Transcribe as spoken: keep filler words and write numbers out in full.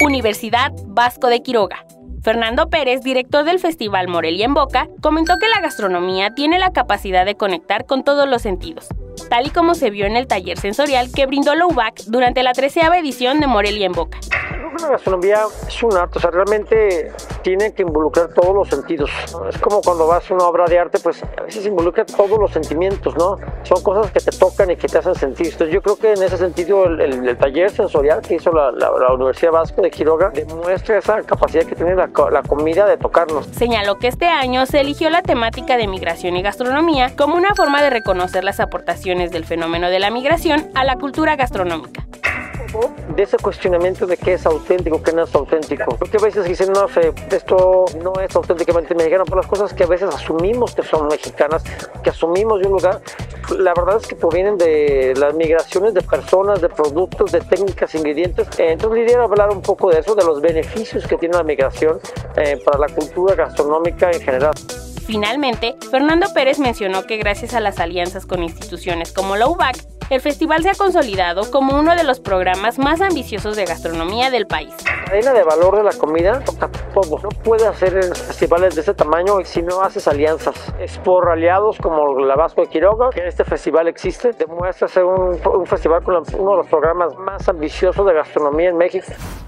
Universidad Vasco de Quiroga. Fernando Pérez, director del Festival Morelia en Boca, comentó que la gastronomía tiene la capacidad de conectar con todos los sentidos, tal y como se vio en el taller sensorial que brindó la U B A C durante la treceava edición de Morelia en Boca. La gastronomía es un arte, o sea, realmente tiene que involucrar todos los sentidos. Es como cuando vas a una obra de arte, pues a veces involucra todos los sentimientos, ¿no? Son cosas que te tocan y que te hacen sentir. Entonces yo creo que en ese sentido el, el, el taller sensorial que hizo la, la, la Universidad Vasco de Quiroga demuestra esa capacidad que tiene la, la comida de tocarnos. Señaló que este año se eligió la temática de migración y gastronomía como una forma de reconocer las aportaciones del fenómeno de la migración a la cultura gastronómica. De ese cuestionamiento de qué es auténtico, qué no es auténtico. Porque a veces dicen, no sé, esto no es auténticamente mexicano, pero las cosas que a veces asumimos que son mexicanas, que asumimos de un lugar, la verdad es que provienen de las migraciones de personas, de productos, de técnicas, ingredientes. Entonces, quisiera hablar un poco de eso, de los beneficios que tiene la migración eh, para la cultura gastronómica en general. Finalmente, Fernando Pérez mencionó que gracias a las alianzas con instituciones como la U B A C, el festival se ha consolidado como uno de los programas más ambiciosos de gastronomía del país. La cadena de valor de la comida toca todo. No puedes hacer festivales de ese tamaño si no haces alianzas. Es por aliados como la Vasco de Quiroga que este festival existe. Demuestra ser un, un festival con uno de los programas más ambiciosos de gastronomía en México.